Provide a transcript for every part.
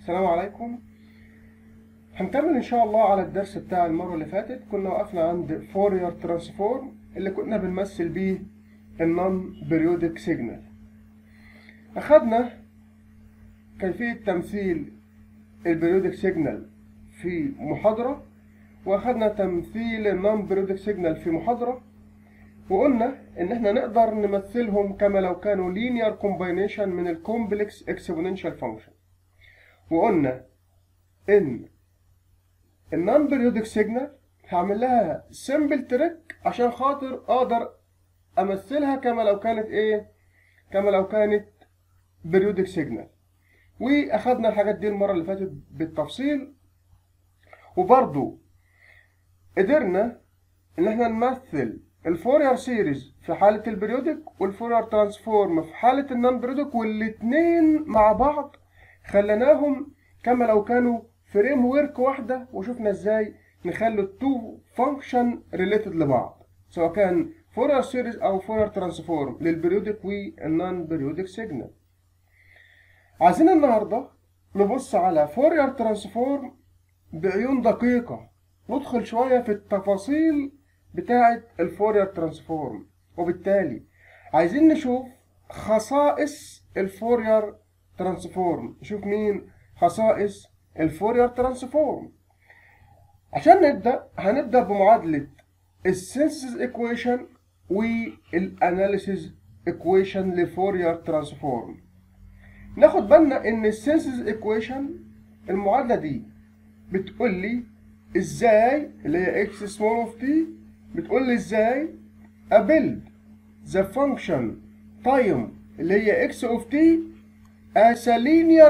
السلام عليكم. هنكمل ان شاء الله على الدرس بتاع المرة اللي فاتت. كنا وقفنا عند فورير ترانسفورم اللي كنا بنمثل بيه النون بيريودك سيجنال. اخدنا كيفية تمثيل البيريودك سيجنال في محاضرة، واخدنا تمثيل النون بيريودك سيجنال في محاضرة، وقلنا ان احنا نقدر نمثلهم كما لو كانوا linear combination من الكومبلكس exponential function. وقلنا ان النون بيريودك سيجنال هعمل لها سمبل تريك عشان خاطر اقدر امثلها كما لو كانت كما لو كانت بيريودك سيجنال. واخدنا الحاجات دي المره اللي فاتت بالتفصيل، وبرضو قدرنا ان احنا نمثل الفورير سيريز في حاله البيريودك والفورير ترانسفورم في حاله النون بيريودك، والاتنين مع بعض خليناهم كما لو كانوا فريم ورك واحده، وشفنا ازاي نخلي التو فانكشن ريليتد لبعض، سواء كان فورير سيريز او فورير ترانسفورم للبيريودك والنون بيريودك سيجنال. عايزين النهارده نبص على فورير ترانسفورم بعيون دقيقه، ندخل شويه في التفاصيل بتاعه الفورير ترانسفورم، وبالتالي عايزين نشوف خصائص الفورير ترانسفورم. نشوف مين خصائص الفورير ترانسفورم. عشان هنبدأ بمعادلة السينثيسيس ايكويشن والاناليسيس ايكويشن لفورير ترانسفورم. ناخد بالنا ان السينثيسيس ايكويشن المعادلة دي بتقول لي ازاي، اللي هي x small of t، بتقول لي ازاي ابيلد the function time اللي هي x of t as a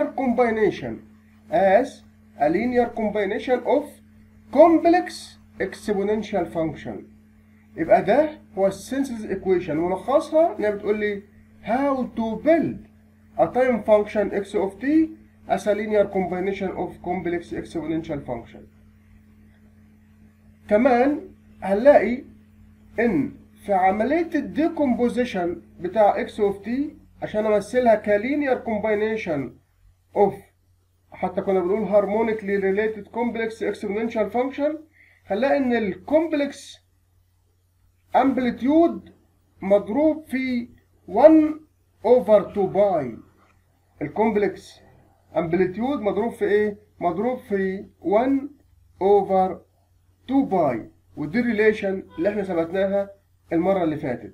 linear combination of complex exponential function. يبقى ده هو السينثيسيس ايكويشن، ملخصها انها بتقول لي how to build a time function x of t as a linear combination of complex exponential function. كمان هنلاقي ان في عملية الديكومبوزيشن بتاع x of t عشان امثلها كلينير combination of، حتى كنا بنقول harmonically related complex exponential function، هنلاقي ان الكومبلكس amplitude مضروب في 1 over 2 باي. الكومبلكس amplitude مضروب في ايه؟ مضروب في 1 over 2 باي، ودي الريليشن اللي احنا ثبتناها المرة اللي فاتت.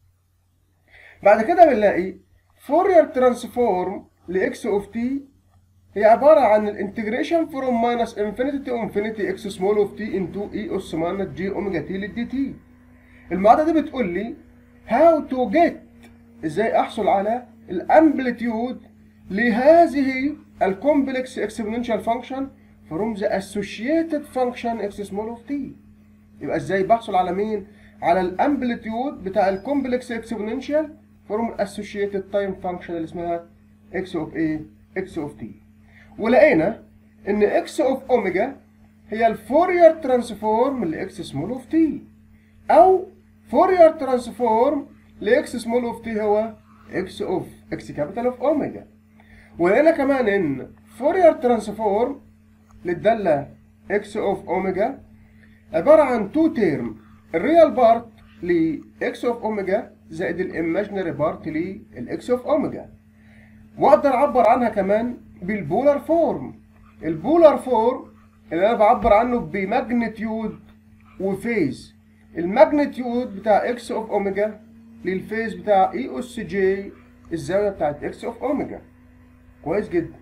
بعد كده بنلاقي فورير ترانسفورم ل x of t هي عبارة عن الانتجريشن فروم ماينس انفينيتي تو انفينيتي اكس سمول اوف تي انتو اي اس ماينس جي اوميجا تي للدي تي. المعادلة دي بتقول لي هاو تو جيت، ازاي احصل على الامبليتيود لهذه الكومبلكس اكسبوننشال فانكشن فروم ذا اسوشيتد فانكشن اكس سمول اوف تي. يبقى ازاي بحصل على مين؟ على الامبليتيود بتاع الكومبلكس اكسبوننشال فروم الاسوشيتد تايم فانكشن اللي اسمها اكس اوف ايه؟ اكس اوف تي. ولقينا ان اكس اوف اوميجا هي الفورير ترانسفورم لاكس سمول اوف تي، او فورير ترانسفورم لاكس سمول اوف تي هو اكس اوف اكس كابيتال اوف اوميجا. ولقينا كمان ان فورير ترانسفورم للداله اكس اوف اوميجا عباره عن تو تيرم، الريال بارت لاكس اوف اوميجا زائد الايماجينري بارت للاكس اوف اوميجا. واقدر اعبر عنها كمان بالبولار فورم. البولار فورم اللي انا بعبر عنه بماجنتيود وفيز. الماجنتيود بتاع اكس اوف اوميجا للفيز بتاع اي اس جي الزاويه بتاعت اكس اوف اوميجا. كويس جدا.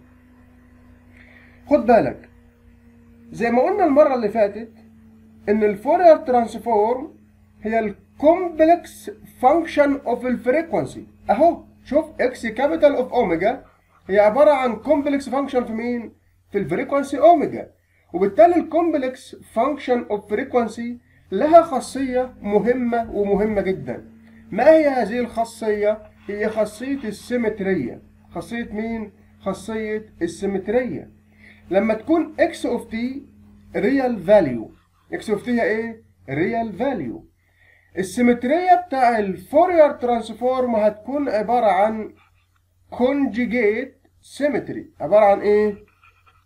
خد بالك زي ما قلنا المره اللي فاتت ان الفورير ترانسفورم هي الكومبلكس فانكشن اوف الفريكوانسي. اهو شوف اكس كابيتال اوف اوميجا هي عباره عن كومبلكس فانكشن في مين؟ في الفريكوانسي اوميجا. وبالتالي الكومبلكس فانكشن اوف فريكوانسي لها خاصيه مهمه ومهمه جدا. ما هي هذه الخاصيه؟ هي خاصيه السيمتريه. خاصيه مين؟ خاصيه السيمتريه. لما تكون اكس اوف تي ريال فاليو، اكس اوف تي هي ايه؟ ريال فاليو. السيمتريه بتاع الفورير ترانسفورم هتكون عباره عن conjugate symmetry. عباره عن ايه؟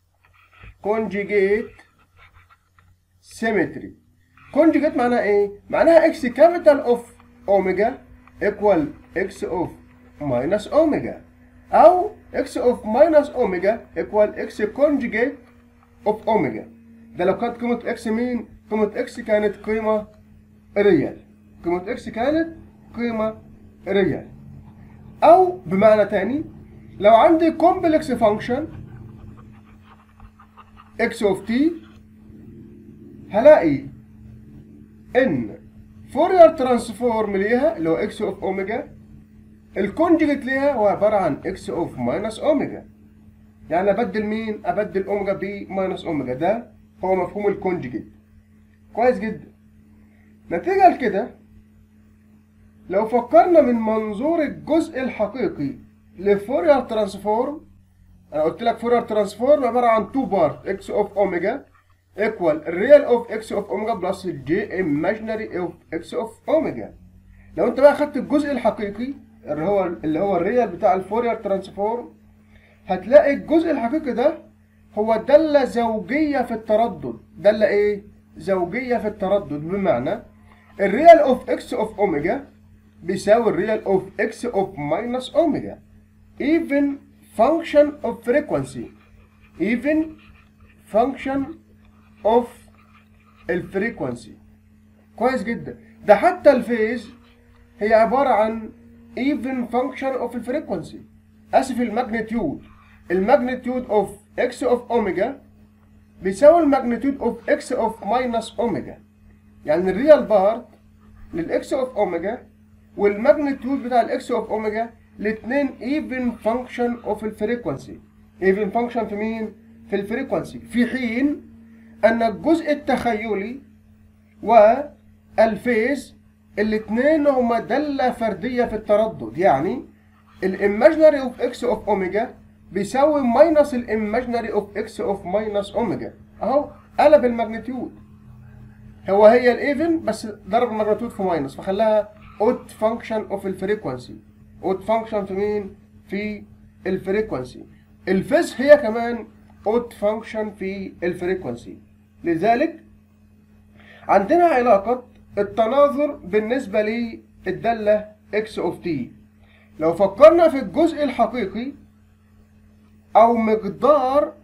كونجيجيت سيمتري. كونجيجيت معناها ايه؟ معناها اكس كابيتال اوف اوميجا ايكوال اكس اوف ماينس اوميجا، او اكس اوف ماينس اوميجا ايكوال اكس كونجيجيت اوف اوميجا. ده لو كانت قيمة اكس مين؟ قيمة اكس كانت قيمة ريال. قيمة اكس كانت قيمة ريال. او بمعنى تاني، لو عندي كومبلكس فانكشن اكس اوف تي، هلاقي ان فورير ترانسفورم ليها اللي هو اكس اوف اوميجا، الكونجيجيت ليها هو عباره عن اكس اوف ماينس اوميجا. يعني ابدل مين؟ ابدل اوميجا بماينس اوميجا. ده هو مفهوم الكونجيجيت. كويس جدا. نتيجه لكده، لو فكرنا من منظور الجزء الحقيقي لفورير ترانسفورم، انا قلت لك فورير ترانسفورم عباره عن 2 بارت اكس اوف اوميجا equal real of x of omega plus j imaginary of x of omega. لو انت بقى خدت الجزء الحقيقي اللي هو الريال بتاع الفورير ترانسفورم، هتلاقي الجزء الحقيقي ده هو دالة زوجية في التردد. دالة ايه؟ زوجية في التردد. بمعنى الريال اوف x of omega بيساوي الريال اوف x of minus omega even function of frequency. even function of الفريكونسي. كويس جدا. ده حتى الفيز هي عبارة عن even function of الفريكونسي. اسف، الماجنتيود اوف x of اوميجا بيساوي الماجنتيود اوف x of minus اوميجا. يعني الريال بارت للاكس اوف اوميجا والماجنتيود بتاع الاكس اوف اوميجا الاثنين even function of الفريكونسي. even function في مين؟ في الفريكونسي. في حين أن الجزء التخيلي والفيز الاثنين هما دالة فردية في التردد. يعني الإيماجينري أوف إكس أوف أوميجا بيساوي ماينس الإيماجينري أوف إكس أوف ماينس أوميجا. أهو قلب الماجنتيود. هي الإيفن بس ضرب الماجنتيود في ماينس فخلاها أوت فانكشن أوف الفريكونسي. أوت فانكشن في مين؟ في الفريكونسي. الفيز هي كمان أوت فانكشن في الفريكونسي. لذلك عندنا علاقة التناظر بالنسبة للدالة x of t. لو فكرنا في الجزء الحقيقي أو مقدار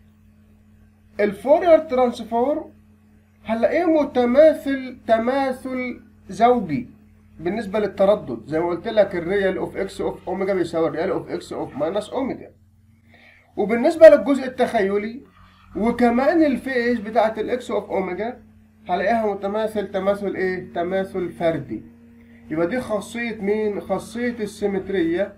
الفورير ترانسفورم، هنلاقيه متماثل تماثل زوجي بالنسبة للتردد. زي ما قلت لك الريال اوف x of اوميجا بيساوي الريال اوف x of ماينس اوميجا. وبالنسبة للجزء التخيلي وكمان الفيز بتاعت الاكس اوف اوميجا هلاقيها متماثل تماثل ايه؟ تماثل فردي. يبقى دي خاصية مين؟ خاصية السيمترية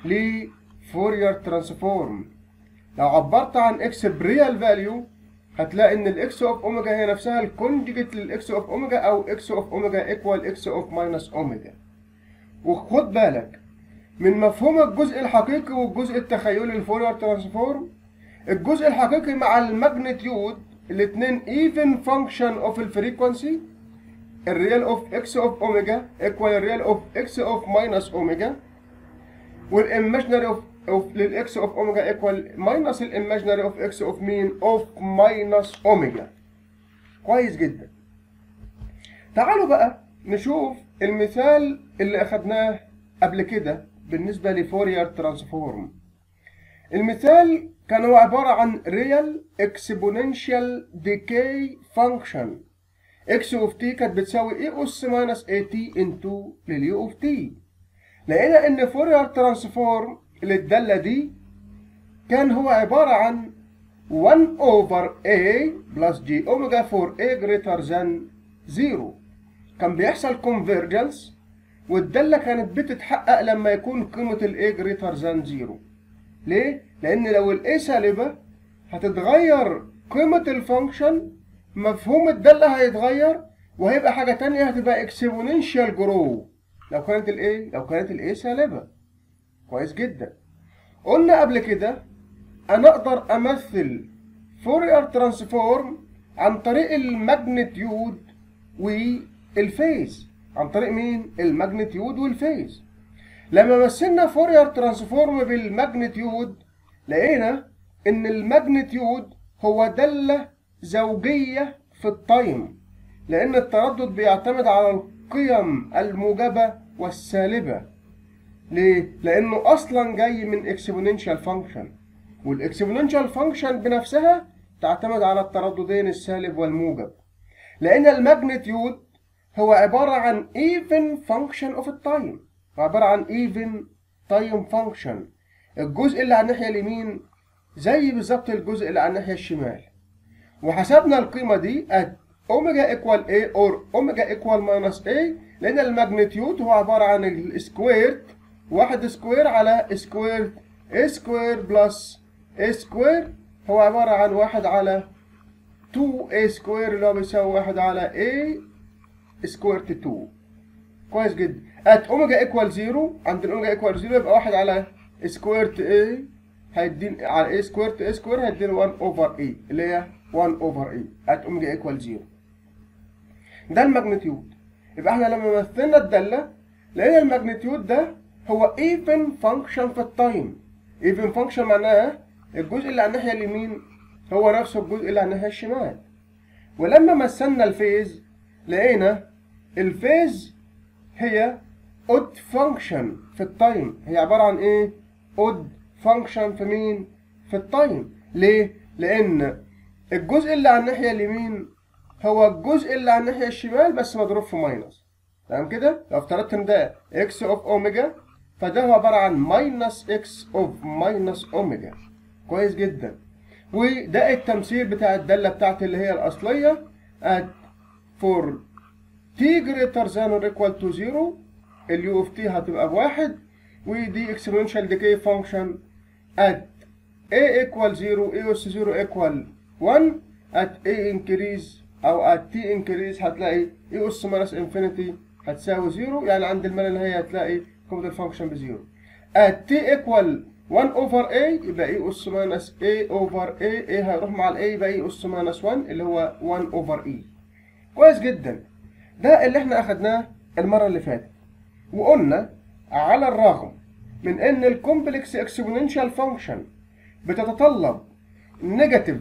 لفورير ترانسفورم. لو عبرت عن اكس بريال فاليو هتلاقي ان الاكس اوف اوميجا هي نفسها الكونجيجيت للاكس اوف اوميجا، او اكس اوف اوميجا ايكوال اكس اوف ماينس اوميجا. وخد بالك من مفهوم الجزء الحقيقي والجزء التخيلي للفورير ترانسفورم. الجزء الحقيقي مع الماجنتيود الاثنين even function of الفريكونسي. الريال اوف اكس اوف اوميجا ايكوال الريال اوف اكس اوف ماينس اوميجا، والايماجينري اوف للاكس اوف اوميجا ايكوال ماينس الايماجينري اوف اكس اوف مين؟ اوف ماينس اوميجا. كويس جدا. تعالوا بقى نشوف المثال اللي اخدناه قبل كده بالنسبة لفورير ترانسفورم. المثال كان هو عبارة عن real exponential decay function. x of t كانت بتساوي e أس minus at into لليو of t. لقينا إن فورير ترانسفورم للدالة دي كان هو عبارة عن 1 over a plus j omega for a greater than 0. كان بيحصل convergence والدالة كانت بتتحقق لما يكون قيمة ال a greater than 0. ليه؟ لأن لو ال a سالبة هتتغير قيمة الفانكشن، مفهوم الدالة هيتغير وهيبقى حاجة تانية، هتبقى exponential grow لو كانت ال a سالبة. كويس جدا. قلنا قبل كده أنا أقدر أمثل فورير ترانسفورم عن طريق الماجنتيود والفيز. عن طريق مين؟ الماجنتيود والفيز. لما مثلنا فورير ترانسفورم بالماجنتيود لقينا ان الماجنتيود هو دالة زوجية في التايم، لأن التردد بيعتمد على القيم الموجبة والسالبة. ليه؟ لأنه أصلا جاي من اكسبوننشال فانكشن، والاكسبوننشال فانكشن بنفسها تعتمد على الترددين السالب والموجب، لأن الماجنتيود هو عبارة عن even function of التايم، عبارة عن even time function. الجزء اللي على الناحية اليمين زي بالظبط الجزء اللي على الناحية الشمال، وحسبنا القيمة دي at omega equal a or omega equal minus a، لأن الماجنتيود هو عبارة عن السكوير، واحد سكوير على سكوير a سكوير بلس a سكوير، هو عبارة عن واحد على 2a سكوير اللي هو بيساوي واحد على a سكوير 2. كويس جدا. at omega equal 0، عند الاوميجا equal 0 يبقى واحد على سكوير a هيديني على a سكوير a سكوير هيديني 1 over a اللي هي 1 over a at omega equal 0. ده الماجنتيود. يبقى احنا لما مثلنا الدالة لقينا الماجنتيود ده هو even function في التايم. even function معناها الجزء اللي على الناحية اليمين هو نفسه الجزء اللي على الناحية الشمال. ولما مثلنا الفيز لقينا الفيز هي odd function في التايم. هي عبارة عن ايه؟ odd function في مين؟ في التايم. ليه؟ لأن الجزء اللي على الناحية اليمين هو الجزء اللي على الناحية الشمال بس مضروب في ماينس. تمام كده؟ لو افترضت ان ده x of اوميجا فده هو عبارة عن minus x of minus اوميجا. كويس جدا. وده التمثيل بتاع الدالة بتاعتي اللي هي الأصلية at for t greater than or equal to 0 اليو اوف تي هتبقى بواحد، ودي exponential decay function at a equal 0 a اس 0 equal 1 at a increase أو at t increase هتلاقي a اس minus infinity هتساوي 0، يعني عند المال النهائي هتلاقي قيمة الفانكشن بزيرو. at t equal 1 over a يبقى a اس minus a over a هيروح مع ال a يبقى a اس minus 1 اللي هو 1 over e. كويس جدا. ده اللي احنا اخدناه المرة اللي فاتت، وقلنا على الرغم من ان الكومبلكس اكسبوننشال فانكشن بتتطلب نيجاتيف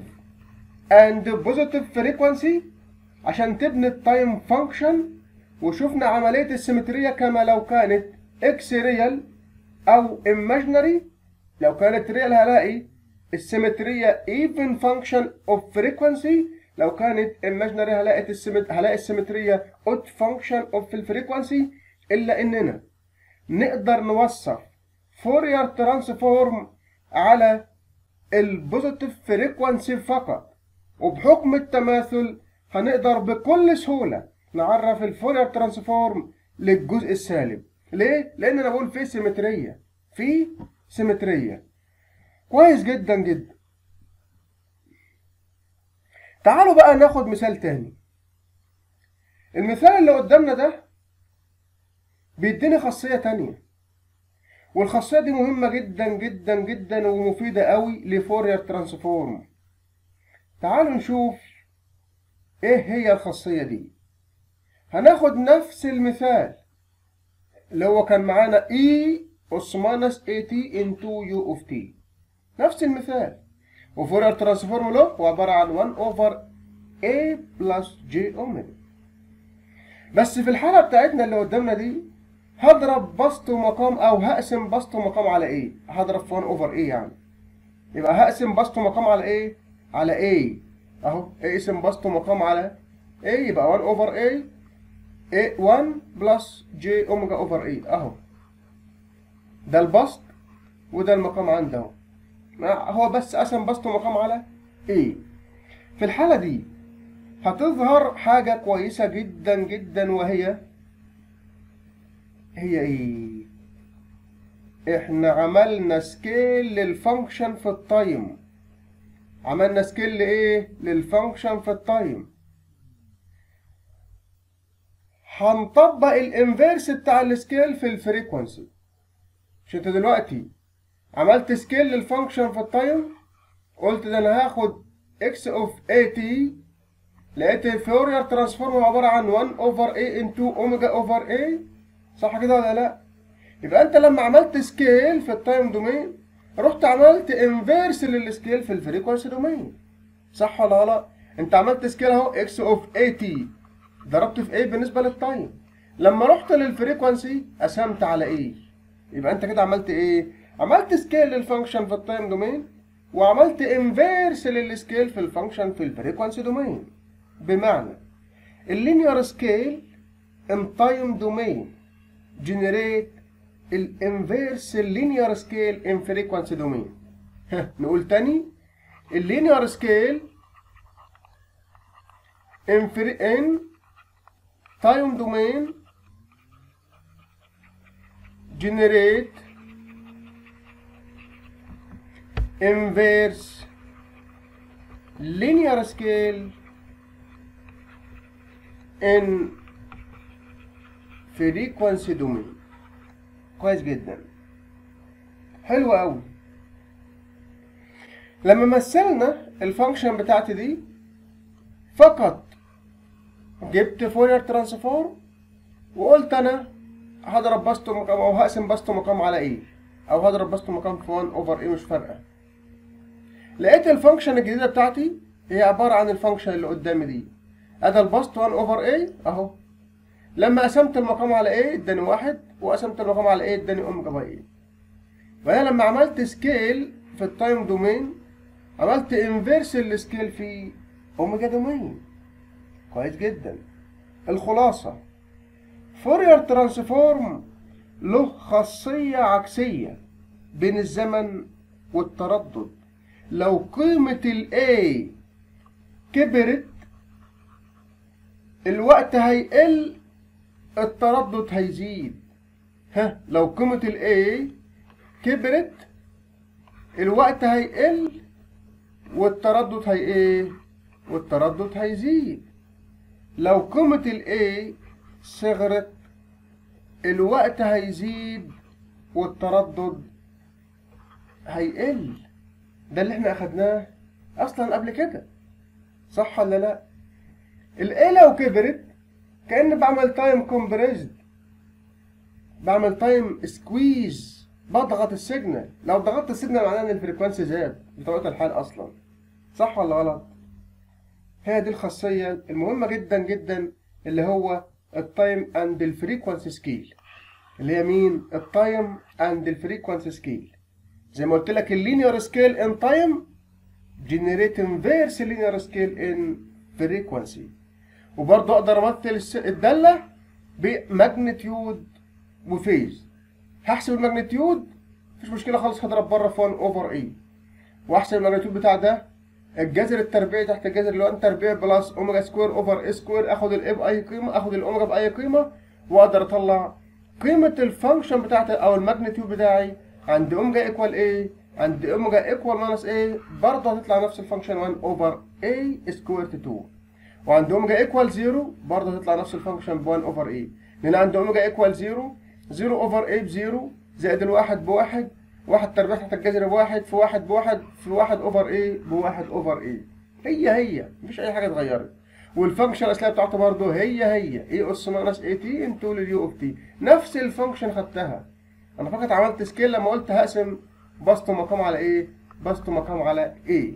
اند بوزيتيف فريكوانسي عشان تبني التايم فانكشن، وشفنا عملية السيمترية كما لو كانت اكس ريال او ايماجينري. لو كانت ريال هلاقي السيمترية even function of frequency، لو كانت imaginary هلاقي السيمترية odd function of الفريكوانسي. إلا إننا نقدر نوصف فورير ترانسفورم على البوزيتيف فريكوانسي فقط، وبحكم التماثل هنقدر بكل سهولة نعرف الفورير ترانسفورم للجزء السالب. ليه؟ لأن أنا بقول في سيمترية. كويس جدا جدا. تعالوا بقى ناخد مثال تاني. المثال اللي قدامنا ده بيديني خاصية تانية، والخاصية دي مهمة جدا جدا جدا ومفيدة قوي لفورير ترانسفورم. تعالوا نشوف ايه هي الخاصية دي. هناخد نفس المثال اللي هو كان معانا e اس minus at into u of t، نفس المثال، وفورير ترانسفورم له هو عبارة عن 1 over a plus j اوميجا. بس في الحالة بتاعتنا اللي قدامنا دي هضرب بسط ومقام او هقسم بسط ومقام على ايه؟ هضرب في 1 over a يعني. يبقى هقسم بسط ومقام على ايه؟ على a اهو، اقسم بسط ومقام على a يبقى 1 over a 1 plus j اوميجا over a اهو. ده البسط وده المقام عنده اهو. هو بس قسم بسط ومقام على a. في الحالة دي هتظهر حاجة كويسة جدا جدا، وهي ايه؟ احنا عملنا سكيل للفانكشن في التايم. عملنا سكيل لايه؟ للفانكشن في التايم. هنطبق الانفيرس بتاع السكيل في الفريكوانسي. مش انت دلوقتي عملت سكيل للفانكشن في التايم، قلت ده انا هاخد x of at، لقيت الفورير ترانسفورم عبارة عن 1 over a into اوميجا over a، صح كده ولا لا؟ يبقى انت لما عملت سكيل في التايم دومين رحت عملت انفيرس للسكيل في الفريكوانسي دومين، صح ولا غلط؟ انت عملت سكيل اهو اكس اوف اي تي، ضربت في ايه بالنسبه للتايم. لما رحت للفريكوانسي قسمت على ايه، يبقى انت كده عملت ايه؟ عملت سكيل للفانكشن في التايم دومين، وعملت انفيرس للسكيل في الفانكشن في الفريكوانسي دومين. بمعنى اللينير سكيل ان تايم دومين جنريت الانفيرس اللينير سكيل ان فريكوانسي دومين. نقول تاني، اللينير سكيل ان تايم دومين generate inverse linear scale in frequency domain. كويس جدا، حلو قوي. لما مثلنا الفانكشن بتاعتي دي فقط جبت فورير ترانسفورم وقلت انا هضرب بسطه مقام او هقسم بسطه مقام على ايه، او هضرب بسطه مقام في 1 اوفر ايه، مش فارقه. لقيت الفانكشن الجديده بتاعتي هي عباره عن الفانكشن اللي قدامي دي. ادي البسط 1 اوفر ايه اهو. لما قسمت المقام على ايه اداني 1، وقسمت المقام على ايه اداني اوميجا باي ايه. وانا لما عملت سكيل في التايم دومين عملت انفيرس السكيل في اوميجا دومين. كويس جدا. الخلاصه فورير ترانسفورم له خاصية عكسية بين الزمن والتردد. لو قيمة ال A كبرت الوقت هيقل، التردد هيزيد. لو قيمة ال A كبرت الوقت هيقل والتردد والتردد هيزيد. لو قيمة ال A صغرت الوقت هيزيد والتردد هيقل. ده اللي احنا اخدناه اصلا قبل كده، صح ولا لا؟ الايه لو كبرت كأن بعمل تايم كومبريزد، بعمل تايم سكويز، بضغط السيجنال. لو ضغطت السيجنال معناه ان الفريكوانسي زاد بطبيعة الحال اصلا، صح ولا غلط؟ هي دي الخاصية المهمة جدا جدا اللي هو التايم اند الفريكوانسي سكيل، اللي هي مين؟ التايم اند الفريكوانسي سكيل. زي ما قلت لك اللينير سكيل ان تايم جنريت انفيرس لينير سكيل ان فريكوانسي. وبرضه اقدر امثل الداله بماجنتيود وفيز. هحسب الماجنتيود مفيش مشكله خالص، هضرب بره في 1 اوفر اي، واحسب الماجنتيود بتاع ده الجذر التربيعي تحت الجذر اللي هو ان تربيع بلس اوميجا سكوير اوفر اي سكوير. اخد الاي باي قيمه، اخد الاوميجا باي قيمه، واقدر اطلع قيمه الفانكشن بتاعتي او الماجنتيود بتاعي عند اوميجا ايكوال ايه، عند اوميجا ايكوال ماينس ايه، برضه هتطلع نفس الفانكشن 1 اوفر اي سكوير 2. وعند اوميجا ايكوال 0 برضه هتطلع نفس الفانكشن ب 1 اوفر اي، لان عند اوميجا ايكوال 0 0 اوفر اي ب0 زائد الواحد بواحد، واحد تربيع تحت الجذر بواحد، في واحد بواحد، في واحد اوفر ايه بواحد اوفر ايه. هي مفيش اي حاجه اتغيرت. والفانكشن الاصليه بتاعته برضه هي اي اس ماينس اي تي انتو لليو اوف تي، نفس الفانكشن خدتها. انا فقط عملت سكيل لما قلت هقسم بسط مقام على ايه، بسط مقام على ايه.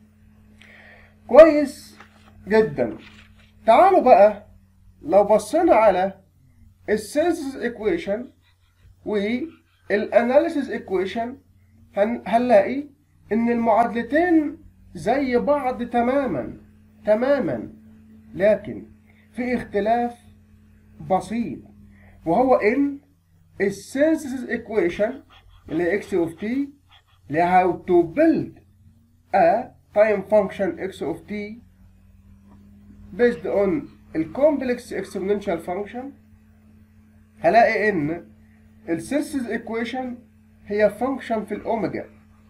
كويس جدا. تعالوا بقى لو بصينا على السينثيسيس ايكويشن والاناليسيس ايكويشن هنلاقي ان المعادلتين زي بعض تماما، لكن في اختلاف بسيط، وهو ان السينثيسيس ايكويشن اللي هي x of t اللي هي how to build a time function x of t based on a complex exponential function، هلاقي ان السينثيسيس ايكويشن هي فانكشن في الاوميجا.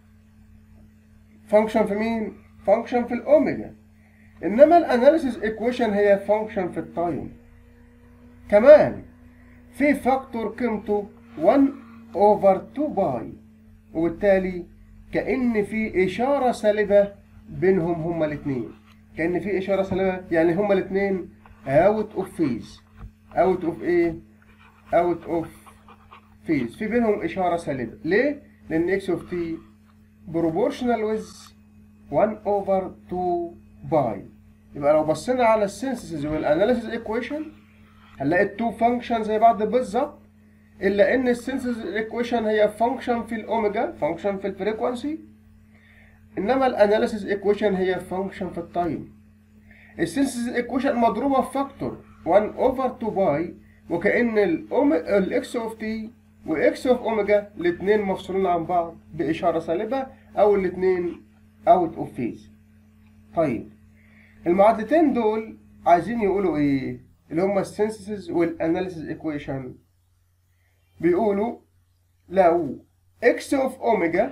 فانكشن في مين؟ فانكشن في الاوميجا. انما الاناليسيس ايكويشن هي فانكشن في التايم. كمان في فاكتور قيمته 1 اوفر 2 باي، وبالتالي كأن في إشارة سالبة بينهم هما الاثنين. كأن في إشارة سالبة، يعني هما الاثنين اوت اوف فيز. اوت اوف ايه؟ اوت اوف فيز، في بينهم إشارة سالبة. ليه؟ لأن اكس اوف تي بروبورشنال ويز 1 over 2 باي. يبقى لو بصينا على السينثيسيس والاناليسيس ايكويشن هنلاقي التو فانكشن زي بعض بالظبط، الا ان السينثيسيس ايكويشن هي فانكشن في الاوميجا، فانكشن في الفريكوانسي، انما الاناليسيس ايكويشن هي فانكشن في التايم. السينثيسيس ايكويشن مضروبه في فاكتور 1 اوفر 2 باي، وكأن الاكس اوف تي واكس اوف اوميجا الاثنين مفصولين عن بعض باشاره سالبه، او الاثنين اوت اوف فيز. طيب المعادلتين دول عايزين يقولوا ايه؟ اللي هما السينثيسيس والاناليسيس ايكويشن. بيقولوا لو اكس اوف اوميجا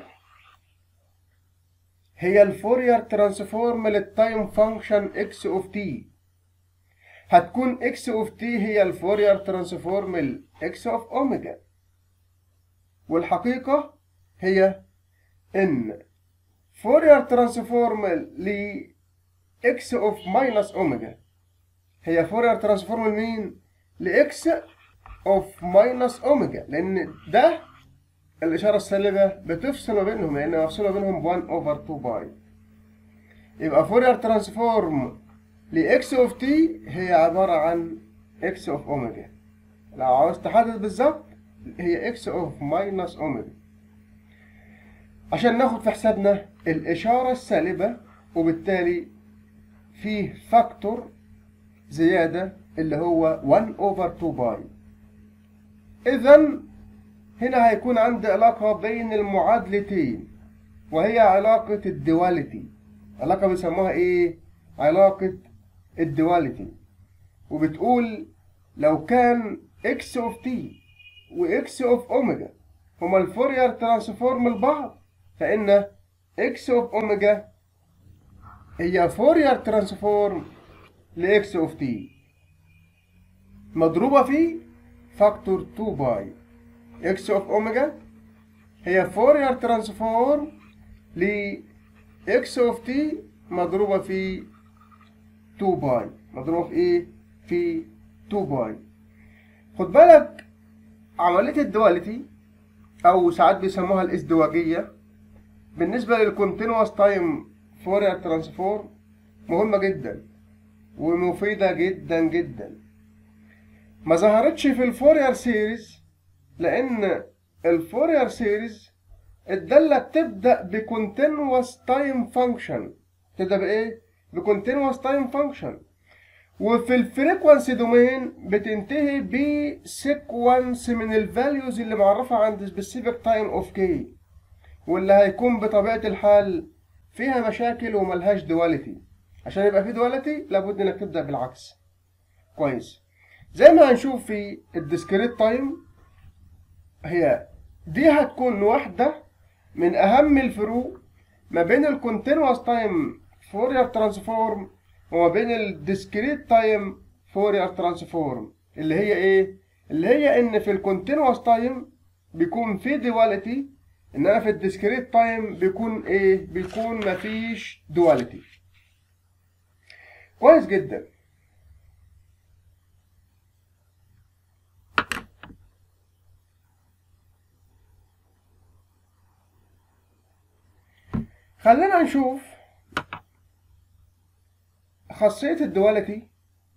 هي الفورير ترانسفورم للتايم فانكشن اكس اوف تي، هتكون اكس اوف تي هي الفورير ترانسفورم الاكس اوف اوميجا. والحقيقة هي ان فورير ترانسفورم ل اكس اوف ماينس اوميجا هي فورير ترانسفورم لمين؟ لاكس اوف ماينس اوميجا، لان ده الاشاره السالبه بتفصل ما بينهم، لان مفصوله بينهم 1 اوفر 2 باي. يبقى فورير ترانسفورم لاكس اوف تي هي عباره عن اكس اوف اوميجا. لو عاوز تحدد بالظبط هي اكس اوف ماينس اوميجا، عشان ناخد في حسابنا الاشاره السالبه، وبالتالي فيه فاكتور زياده اللي هو 1 اوفر 2 باي. اذا هنا هيكون عندي علاقه بين المعادلتين، وهي علاقه الدواليتي. علاقه بيسموها ايه؟ علاقه الدواليتي. وبتقول لو كان اكس اوف تي واكس اوف اوميجا هما الفورير ترانسفورم لبعض، فان اكس اوف اوميجا هي فورير ترانسفورم لاكس اوف تي مضروبه في فاكتور 2 باي. اكس اوف اوميجا هي فورير ترانسفورم ل اكس اوف تي مضروبه في 2 باي. مضروبه في ايه؟ في 2 باي. خد بالك عمليه الدواليتي او ساعات بيسموها الازدواجيه بالنسبه للكونتينوس تايم فورير ترانسفورم مهمه جدا ومفيده جدا جدا. ما ظهرتش في الفورير سيريز، لان الفورير سيريز الداله بتبدا بكونتينوس تايم فانكشن. تبدا بايه؟ بكونتينوس تايم فانكشن. وفي الفريكوانسي دومين بتنتهي بسيكونس من الفاليوز اللي معرفه عند سبيسيفيك تايم اوف كي، واللي هيكون بطبيعه الحال فيها مشاكل وملهاش دواليتي. عشان يبقى في دواليتي لابد انك تبدا بالعكس. كويس. زي ما هنشوف في الديسكريت تايم، هي دي هتكون واحده من اهم الفروق ما بين الكونتينوس تايم فورير ترانسفورم وما بين الديسكريت تايم فورير ترانسفورم. اللي هي ايه؟ اللي هي ان في الكونتينوس تايم بيكون في دواليتي، انما في الديسكريت تايم بيكون ايه؟ بيكون مفيش دواليتي. كويس جدا. خلينا نشوف خاصية الدواليتي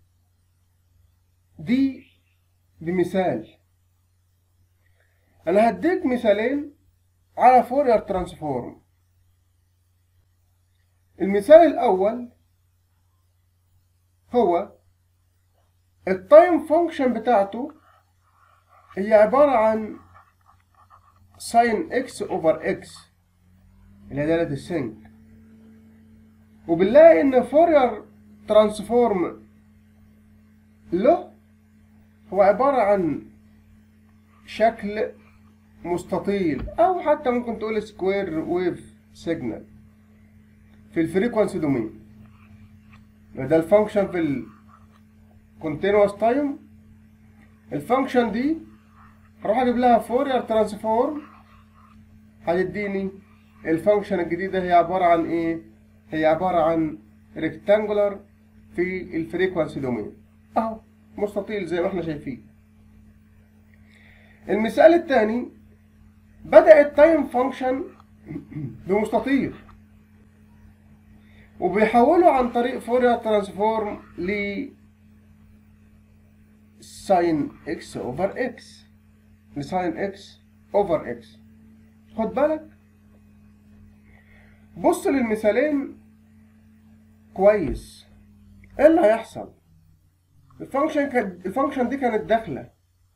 دي بمثال. انا هديك مثالين على فورير ترانسفورم. المثال الاول هو التايم فانكشن بتاعته هي عبارة عن ساين اكس اوفر اكس اللي هي دالة السنك، وبنلاقي ان فورير ترانسفورم له هو عبارة عن شكل مستطيل، او حتى ممكن تقول سكوير ويف سيجنال في الفريكوانسي دومين. ده الفانكشن في الكونتينوس تايم. الفانكشن دي هروح اجيب لها فورير ترانسفورم، هتديني الفانكشن الجديدة. هي عبارة عن ايه؟ هي عبارة عن ريكتانجولار في الفريكوانسي دومين، اهو مستطيل زي ما احنا شايفين. المثال الثاني بدأ التايم فانكشن بمستطيل، وبيحوله عن طريق فورير ترانسفورم ل ساين اكس اوفر اكس، لساين اكس اوفر اكس. خد بالك، بص للمثالين كويس. ايه اللي هيحصل؟ الفانكشن دي كانت داخله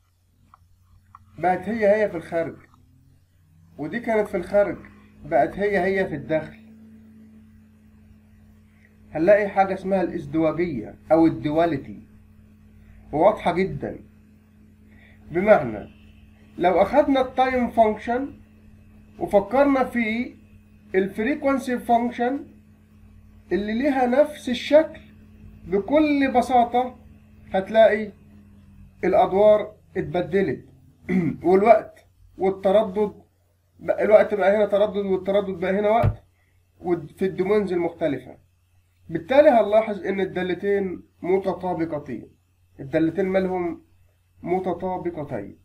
بقت هي في الخارج، ودي كانت في الخارج بقت هي في الداخل. هنلاقي حاجه اسمها الازدواجيه او الدواليتي، واضحه جدا. بمعنى لو اخدنا التايم فانكشن وفكرنا في الفريكوانسي فانكشن اللي ليها نفس الشكل، بكل بساطة هتلاقي الأدوار اتبدلت والوقت والتردد، الوقت بقى هنا تردد والتردد بقى هنا وقت، في الدومينز المختلفة. بالتالي هنلاحظ إن الدالتين متطابقتين. الدالتين مالهم متطابقتين.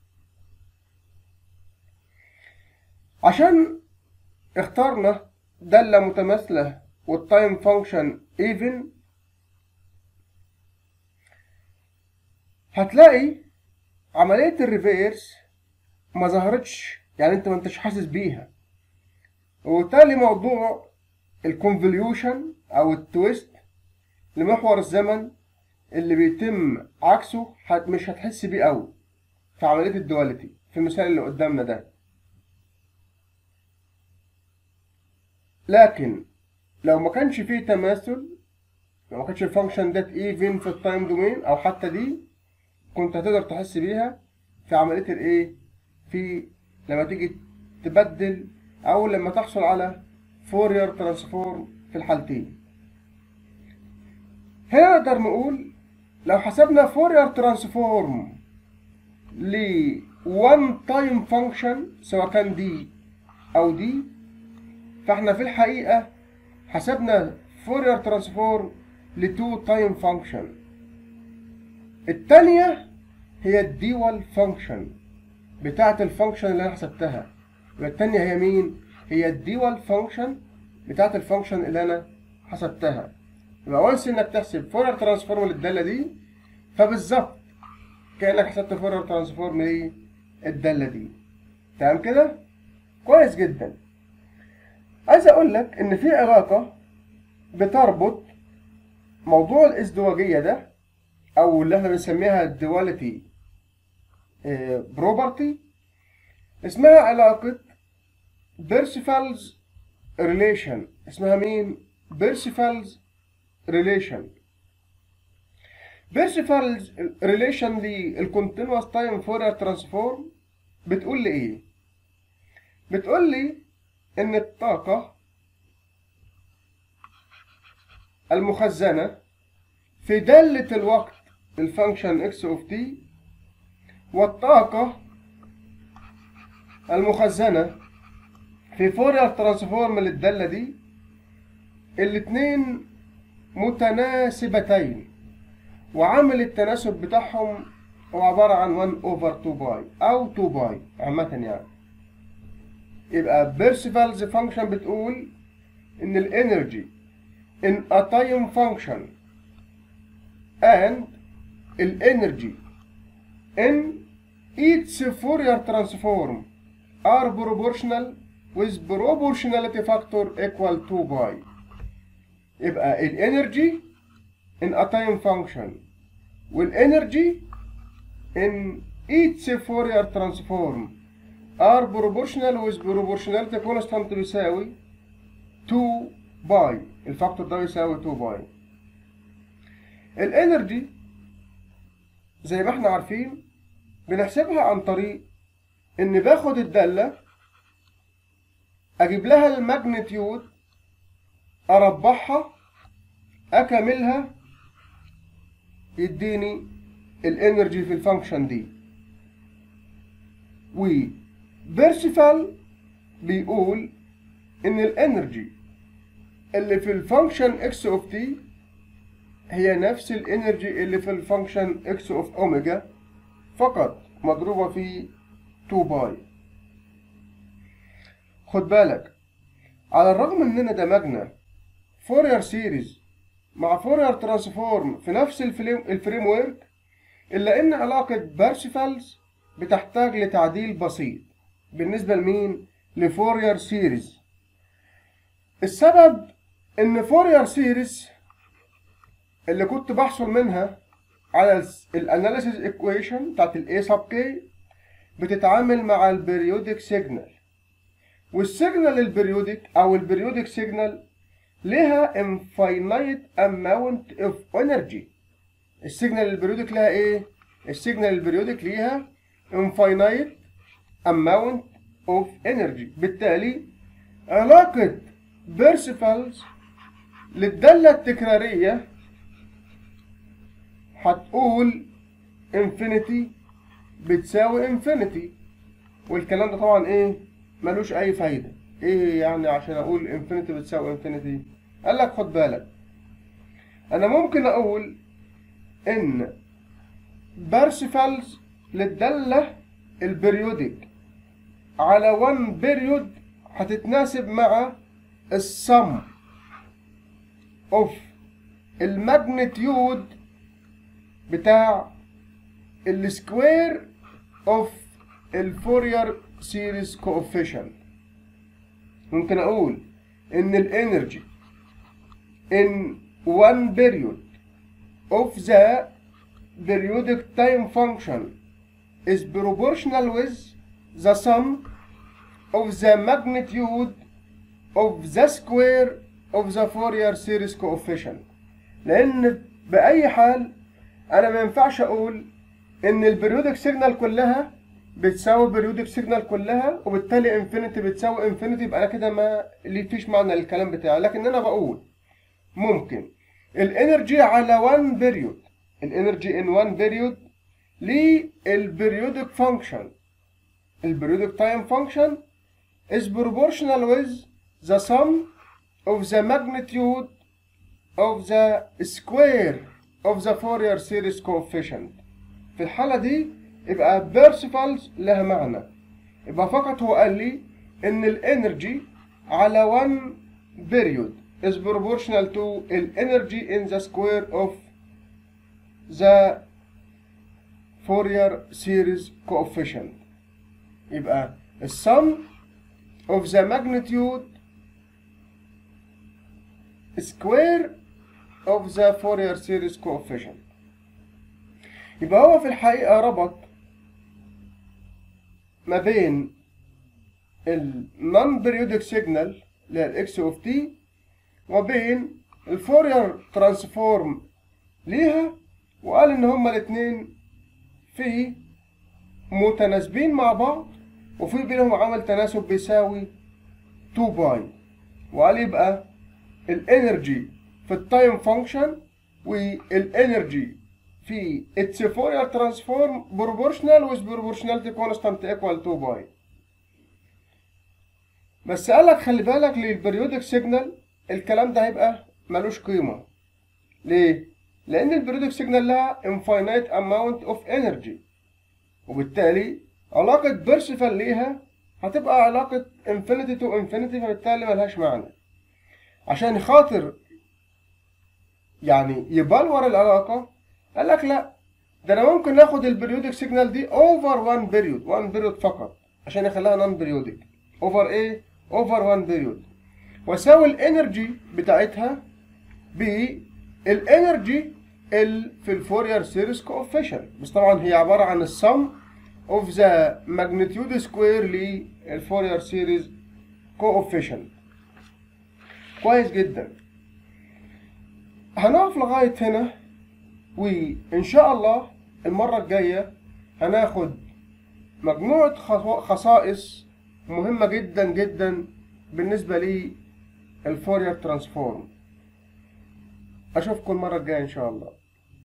عشان اخترنا دالة متماثلة والتايم فانكشن ايفن، هتلاقي عملية الريفيرس ما ظهرتش، يعني انت ما انتش حاسس بيها. وبالتالي موضوع الكونفوليوشن او التويست لمحور الزمن اللي بيتم عكسه مش هتحس بيه قوي في عملية الدواليتي في المثال اللي قدامنا ده. لكن لو ما كانش فيه تماثل، لو ما كانش الفانكشن ده ايفن في التايم دومين او حتى دي، كنت هتقدر تحس بيها في عملية الايه، في لما تيجي تبدل او لما تحصل على فورير ترانسفورم في الحالتين. هنا نقدر نقول لو حسبنا فورير ترانسفورم ل one time function سواء كان دي او دي، فاحنا في الحقيقة حسبنا فورير ترانسفورم ل two time function. التانية هي الديوال فانكشن بتاعت الفانكشن اللي انا حسبتها. يبقى التانية هي مين؟ هي الديوال فانكشن بتاعت الفانكشن اللي انا حسبتها. يبقى وانس انك تحسب فورير ترانسفورم للدالة دي، فبالظبط كأنك حسبت فورير ترانسفورم للدالة دي. تمام كده؟ كويس جدا. عايز اقول لك ان في علاقة بتربط موضوع الازدواجية ده او اللي احنا بنسميها الدواليتي بروبرتي، اسمها علاقة بيرسيفالز ريليشن. اسمها مين؟ بيرسيفالز ريليشن. بيرسيفالز ريليشن دي الكونتينوس تايم فورير ترانسفورم بتقول لي ايه؟ بتقول لي ان الطاقة المخزنة في دالة الوقت الفانكشن اكس اوف تي، والطاقة المخزنة في فورير ترانسفورم للدالة دي، الاتنين متناسبتين، وعامل التناسب بتاعهم هو عبارة عن 1 over 2 باي أو 2 باي عامة يعني. يبقى بيرسيفالز فانكشن بتقول إن الانرجي in a time function and الانرجي in each Fourier transform are proportional with proportionality factor equal 2 باي. يبقى الانرجي in a time function والانرجي in each Fourier transform are proportional with proportionality constant بيساوي 2 باي. الفاكتور ده يساوي 2 باي. الانرجي زي ما احنا عارفين بنحسبها عن طريق ان باخد الدالة اجيب لها الماجنتيود، اربعها، اكملها، يديني الانرجي في الفانكشن دي. وبيرسيفال بيقول ان الانرجي اللي في الفانكشن اكس اوف تي هي نفس الانرجي اللي في الفانكشن اكس اوف اوميجا، فقط مضروبة في 2 باي. خد بالك، على الرغم اننا دمجنا فورير سيريز مع فورير ترانسفورم في نفس الفريم ورك، إلا إن علاقة بارسيفالز بتحتاج لتعديل بسيط بالنسبة لمين؟ لفورير سيريز. السبب إن فورير سيريز اللي كنت بحصل منها على الاناليسيس ايكويشن بتاعت الاي سب كي بتتعامل مع البريودك سيجنال، والسيجنال البريودك او البريودك سيجنال لها infinite amount of energy. السيجنال البريودك لها ايه؟ السيجنال البريودك ليها infinite amount of energy. بالتالي علاقة بيرسيفالز للدالة التكرارية هتقول انفينيتي بتساوي انفينيتي، والكلام ده طبعا ايه؟ ملوش اي فايدة. ايه يعني عشان اقول انفينيتي بتساوي انفينيتي؟ قال لك خد بالك، انا ممكن اقول ان بارسيفالز للدالة البريودك على 1 بيريود هتتناسب مع السم اوف الماجنتيود بتاع السكوير اوف الفورير سيريز كوفيشنت. ممكن اقول ان الانرجي in 1 period of the periodic time function is proportional with the sum of the magnitude of the square of the Fourier series coefficient. لان باي حال انا ما ينفعش اقول ان البريودك سيجنال كلها بتساوي بريودك سيجنال كلها وبالتالي انفينيتي بتساوي انفينيتي، يبقى انا كده ما ليش معنى للكلام بتاعي. لكن انا بقول ممكن الانرجي على 1 بيريود، الانرجي ان 1 بيريود للبريودك فانكشن، البريودك تايم فانكشن is proportional with the sum of the magnitude of the square of the Fourier series coefficient. في الحالة دي يبقى بيرسيفالز لها معنى، يبقى فقط هو قال لي ان الانرجي على 1 period is proportional to energy in the square of the Fourier series coefficient. يبقى السم of the magnitude square of the Fourier series coefficient. يبقى هو في الحقيقة ربط ما بين non periodic signal اللي هي الاكس اوف تي وبين الفورير ترانسفورم ليها، وقال ان هما الاثنين في متناسبين مع بعض وفي بينهم عمل تناسب بيساوي 2 باي، وقال يبقى الانرجي في التايم فانكشن والانرجي في its Fourier transform proportional with proportionality constant equal 2 باي. بس قال لك خلي بالك للبريودك سيجنال الكلام ده هيبقى ملوش قيمة. ليه؟ لأن البريودك سيجنال لها infinite amount of energy، وبالتالي علاقة بيرسيفال ليها هتبقى علاقة infinity to infinity، فبالتالي ملهاش معنى. عشان خاطر يعني يبلور العلاقة قال لك لا، ده أنا ممكن ناخد البريودك سيجنال دي over 1 period، 1 period فقط عشان يخليها non periodic. over ايه؟ over 1 period، واساوي الانرجي بتاعتها بالانرجي في الفورير سيريز كوفيشنت، بس طبعا هي عباره عن السم اوف ذا ماجنتيود سكوير للفورير سيريز كوفيشنت. كويس جدا. هنقف لغايه هنا، وان شاء الله المره الجايه هناخد مجموعه خصائص مهمه جدا جدا بالنسبه لي الفورير ترانسفورم. اشوفكم المره الجايه ان شاء الله.